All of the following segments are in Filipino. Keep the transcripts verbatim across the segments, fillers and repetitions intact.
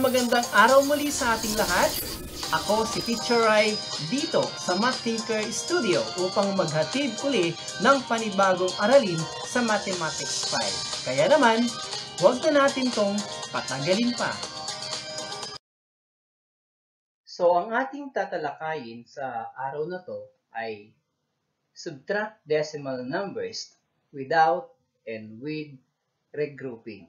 Isang magandang araw muli sa ating lahat. Ako si Teacher Rai dito sa Math Thinker Studio upang maghatid uli ng panibagong aralin sa Mathematics five. Kaya naman, huwag na natin tong patagalin pa. So, ang ating tatalakayin sa araw na to ay subtract decimal numbers without and with regrouping.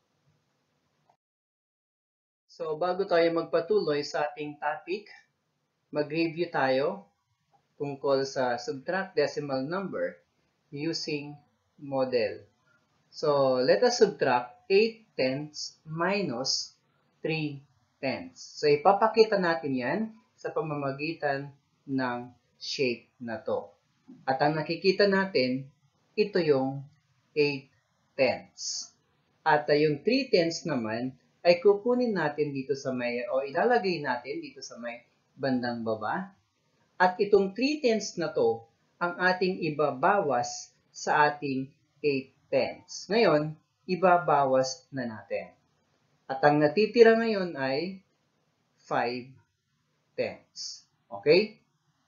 So, bago tayo magpatuloy sa ating topic, mag-review tayo tungkol sa subtract decimal number using model. So, let us subtract eight tenths minus three tenths. So, ipapakita natin yan sa pamamagitan ng shape na to. At ang nakikita natin, ito yung eight tenths. At uh, yung three tenths naman, ay kukunin natin dito sa may, o ilalagay natin dito sa may bandang baba. At itong three tenths na to, ang ating ibabawas sa ating eight tenths. Ngayon, ibabawas na natin. At ang natitira ngayon ay five tenths. Okay?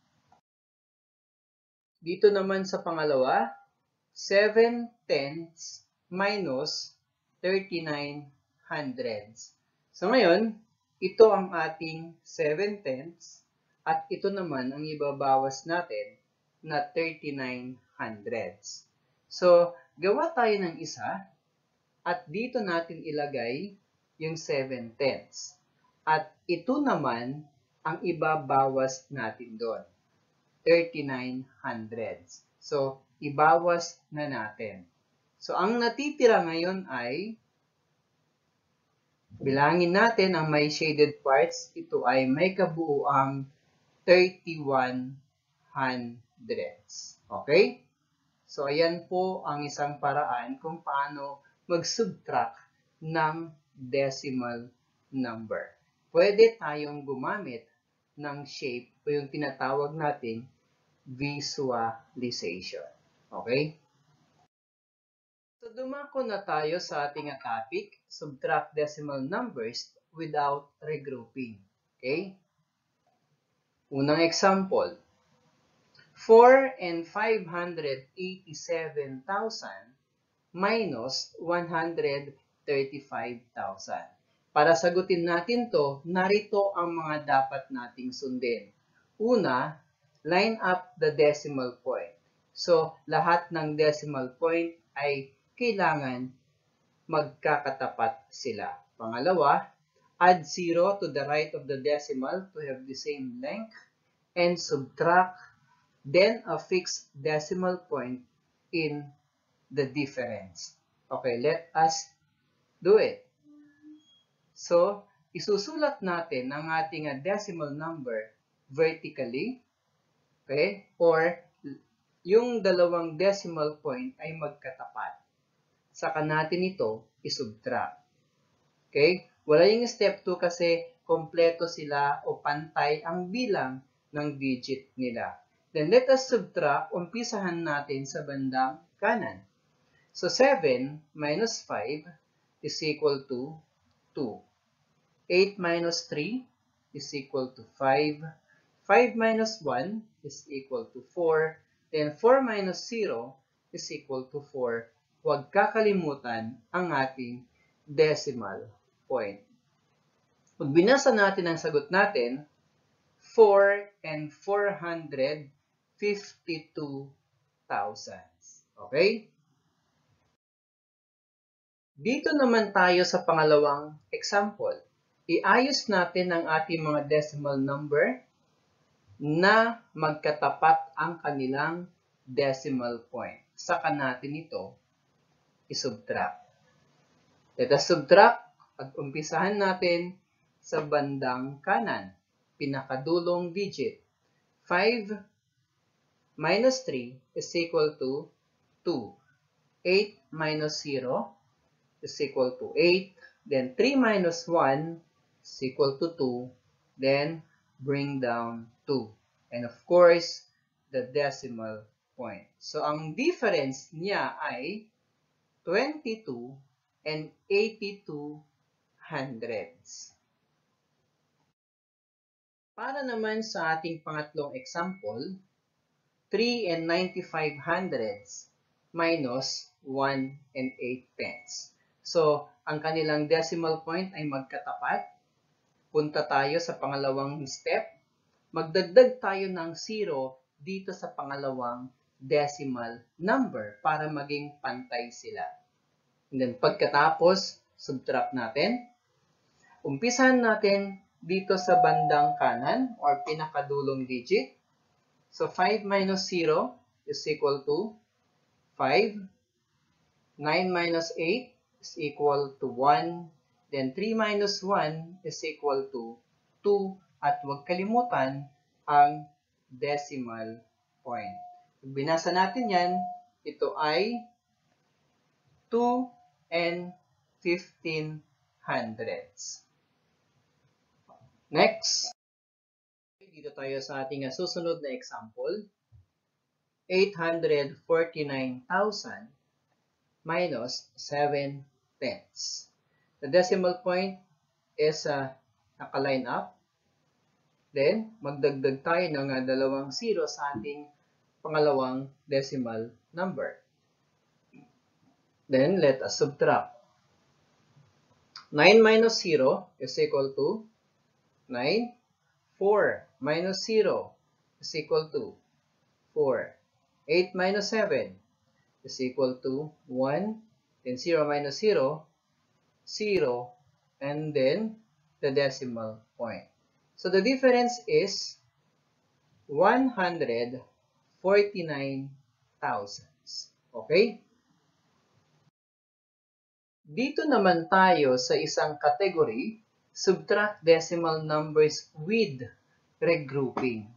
Dito naman sa pangalawa, seven tenths minus thirty-nine hundredths. So ngayon, ito ang ating seven tenths at ito naman ang ibabawas natin na thirty-nine hundredths. So, gawa tayo ng isa at dito natin ilagay yung seven tenths. At ito naman ang ibabawas natin doon, thirty-nine hundredths. So, ibawas na natin. So, ang natitira ngayon ay bilangin natin ang may shaded parts. Ito ay may kabuuang thirty-one hundredths. Okay? So, ayan po ang isang paraan kung paano mag-subtract ng decimal number. Pwede tayong gumamit ng shape o yung tinatawag nating visualization. Okay? So, dumako na tayo sa ating topic, subtract decimal numbers without regrouping. Okay? Unang example, four and five hundred eighty-seven thousand minus one hundred thirty-five thousand. Para sagutin natin to, narito ang mga dapat nating sundin. Una, line up the decimal point. So, lahat ng decimal point ay kailangan magkakatapat sila. Pangalawa, add zero to the right of the decimal to have the same length and subtract then a fixed decimal point in the difference. Okay, let us do it. So, isusulat natin ang ating decimal number vertically, okay, or yung dalawang decimal point ay magkatapat. Saka natin ito isubtract. Okay? Wala yung step two kasi kompleto sila o pantay ang bilang ng digit nila. Then let us subtract, umpisahan natin sa bandang kanan. So seven minus five is equal to two. eight minus three is equal to five. five minus one is equal to four. Then four minus zero is equal to four. Huwag kakalimutan ang ating decimal point. Pag binasa natin ang sagot natin, four and four hundred fifty-two thousand. Okay? Dito naman tayo sa pangalawang example. Iayos natin ang ating mga decimal number na magkatapat ang kanilang decimal point. Saka natin ito isubtract. Let us subtract at umpisahan natin sa bandang kanan, pinakadulong digit. five minus three is equal to two. eight minus zero is equal to eight. Then three minus one is equal to two. Then bring down two. And of course, the decimal point. So, ang difference niya ay twenty-two and eighty-two hundredths. Para naman sa ating pangatlong example, three and ninety-five hundredths minus one and eight tenths. So, ang kanilang decimal point ay magkatapat. Punta tayo sa pangalawang step. Magdagdag tayo ng zero dito sa pangalawang decimal number para maging pantay sila. And then, pagkatapos, subtract natin. Umpisahan natin dito sa bandang kanan or pinakadulong digit. So, five minus zero is equal to five. nine minus eight is equal to one. Then, three minus one is equal to two. At huwag kalimutan ang decimal point. Pag binasa natin yan, ito ay two and fifteen hundredths. Next, dito tayo sa ating susunod na example. eight hundred forty-nine thousand minus seven tenths. The decimal point is uh, naka-line up. Then, magdagdag tayo ng uh, dalawang zero sa ating pangalawang decimal number. Then, let us subtract. nine minus zero is equal to nine. four minus zero is equal to four. eight minus seven is equal to one. Then zero minus zero, zero. And then the decimal point. So the difference is one hundred forty-nine thousandths. Okay? Dito naman tayo sa isang category, subtract decimal numbers with regrouping.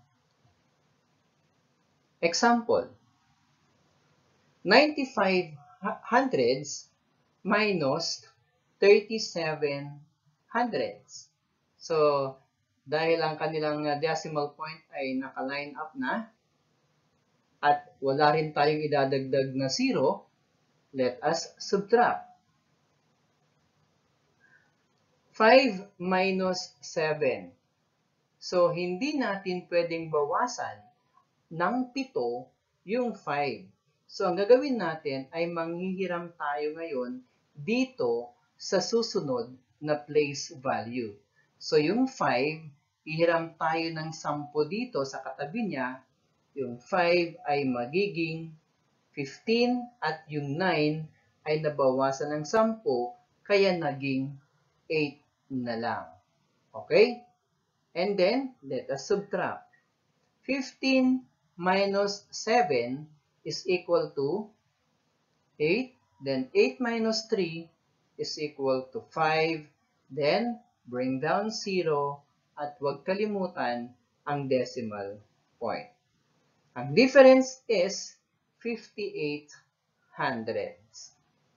Example, ninety-five hundredths minus thirty-seven hundredths. So, dahil ang kanilang decimal point ay naka-line up na at wala rin tayong idadagdag na zero, let us subtract. five minus seven. So, hindi natin pwedeng bawasan ng pito yung five. So, ang gagawin natin ay manghihiram tayo ngayon dito sa susunod na place value. So, yung five, hihiram tayo ng ten dito sa katabi niya. Yung five ay magiging fifteen at yung nine ay nabawasan ng ten, kaya naging eight na lang. Okay? And then, let us subtract. fifteen minus seven is equal to eight. Then, eight minus three is equal to five. Then, bring down zero. At huwag kalimutan ang decimal point. Ang difference is fifty-eight hundredths.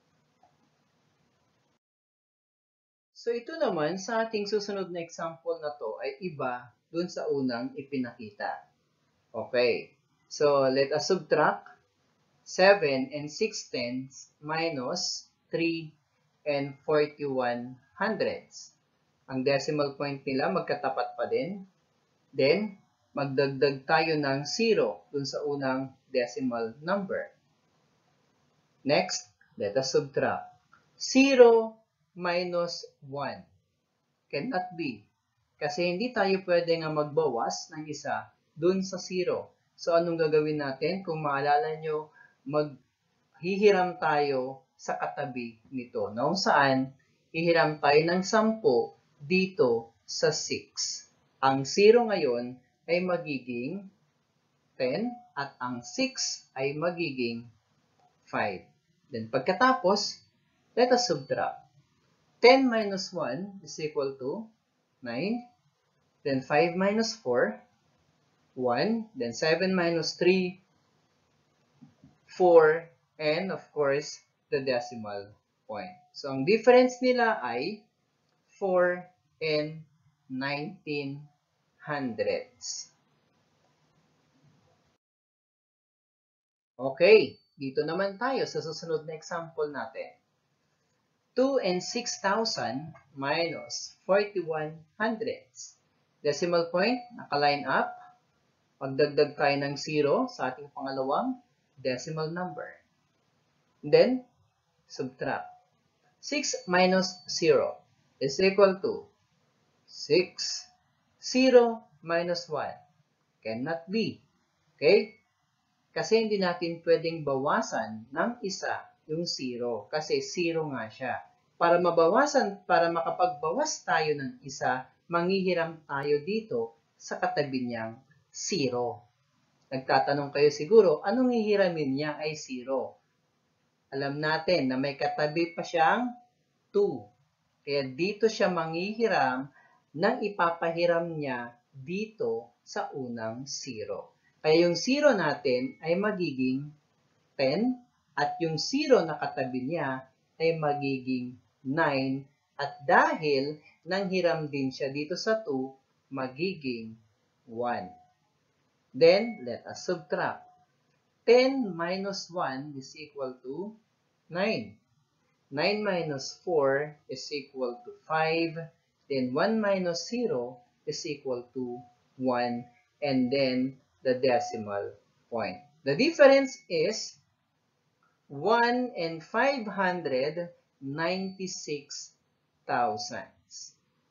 So, ito naman sa ating susunod na example na to ay iba dun sa unang ipinakita. Okay. So, let us subtract seven and six tenths minus three and forty-one hundredths. Ang decimal point nila magkatapat pa din. Then, magdagdag tayo ng zero dun sa unang decimal number. Next, let us subtract. zero minus one. Cannot be. Kasi hindi tayo pwede nga magbawas ng isa dun sa zero. So, anong gagawin natin? Kung maalala nyo, maghihiram tayo sa katabi nito. Noong saan, hihiram tayo ng ten dito sa six. Ang zero ngayon ay magiging ten at ang six ay magiging five. Then, pagkatapos, let us subtract. ten minus one is equal to nine. Then, five minus four, one. Then, seven minus three, four. And, of course, the decimal point. So, ang difference nila ay four and nineteen hundredths. Okay, dito naman tayo sa susunod na example natin. two and six thousand minus forty-one hundredths. decimal point, naka-line up. Magdagdag tayo ng zero sa ating pangalawang decimal number. Then, subtract. six minus zero is equal to six. zero minus one cannot be. Okay? Kasi hindi natin pwedeng bawasan ng isa yung zero. Kasi zero nga siya. Para mabawasan, para makapagbawas tayo ng isa, manghihiram tayo dito sa katabi niyang zero. Nagtatanong kayo siguro, anong hihiramin niya ay zero? Alam natin na may katabi pa siyang two. Kaya dito siya manghihiram nang ipapahiram niya dito sa unang zero. Kaya yung zero natin ay magiging ten at yung zero na katabi niya ay magiging nine at dahil nanghiram din siya dito sa two, magiging one. Then, let us subtract. ten minus one is equal to nine. nine minus four is equal to five. Then, one minus zero is equal to one. And then, the decimal point. The difference is one and five hundred ninety-six thousandths.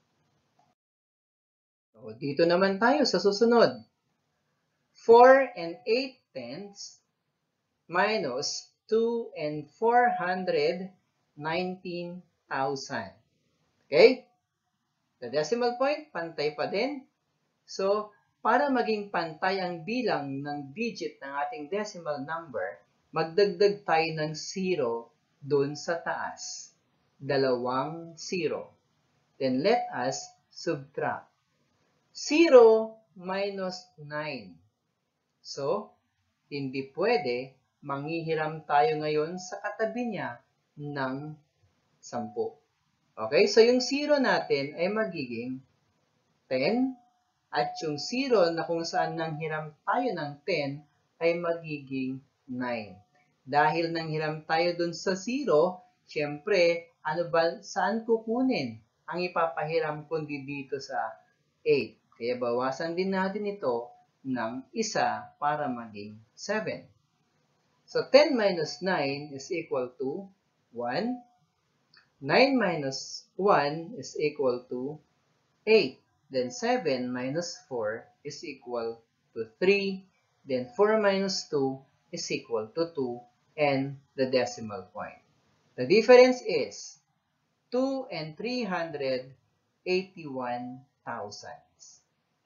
So, dito naman tayo sa susunod. four and eight tenths minus two and four hundred nineteen thousand. Okay? The decimal point, pantay pa din. So, para maging pantay ang bilang ng digit ng ating decimal number, magdagdag tayo ng zero dun sa taas. Dalawang zero. Then let us subtract. zero minus nine. So, hindi pwede, manghihiram tayo ngayon sa katabi niya ng sampu. Okay, so yung zero natin ay magiging ten. At yung zero na kung saan nanghiram tayo ng ten ay magiging nine. Dahil nanghiram tayo dun sa zero, syempre, ano ba, saan kukunin ang ipapahiram kundi dito sa eight? Kaya bawasan din natin ito ng isa para maging seven. So, ten minus nine is equal to one. nine minus one is equal to eight. Then seven minus four is equal to three. Then four minus two is equal to two. And the decimal point. The difference is two and three hundred eighty-one thousandths.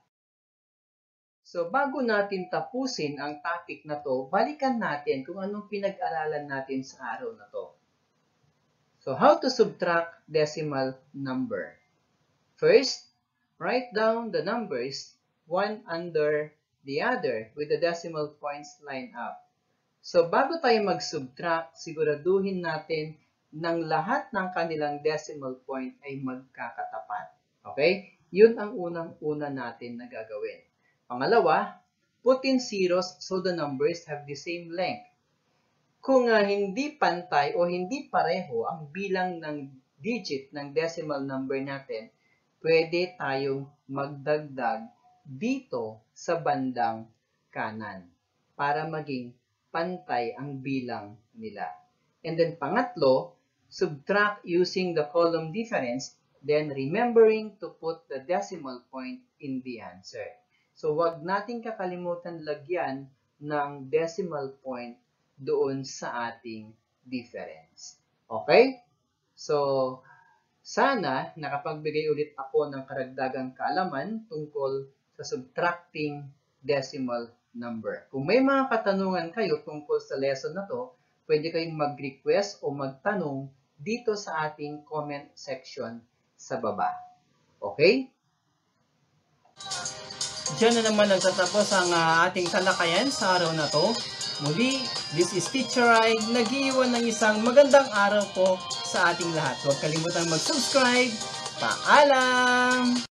So bago natin tapusin ang topic na to, balikan natin kung anong pinag-aralan natin sa araw na to. So how to subtract decimal number? First, write down the numbers one under the other with the decimal points lined up. So bago tayo mag-subtract, siguraduhin natin ng lahat ng kanilang decimal point ay magkakatapat. Okay? Yun ang unang-una natin na gagawin. Pangalawa, put in zeros so the numbers have the same length. Kung uh, hindi pantay o hindi pareho ang bilang ng digit ng decimal number natin, pwede tayong magdagdag dito sa bandang kanan para maging pantay ang bilang nila. And then pangatlo, subtract using the column difference, then remembering to put the decimal point in the answer. So wag nating kakalimutan lagyan ng decimal point doon sa ating difference. Okay? So, sana nakapagbigay ulit ako ng karagdagang kaalaman tungkol sa subtracting decimal number. Kung may mga katanungan kayo tungkol sa lesson na to, pwede kayong mag-request o magtanong dito sa ating comment section sa baba. Okay? Diyan na naman nagtatapos ang uh, ating talakayan sa araw na to. Muli, this is Teacher Rai, nag-iwan ng isang magandang araw po sa ating lahat. Huwag kalimutang mag-subscribe. Paalam!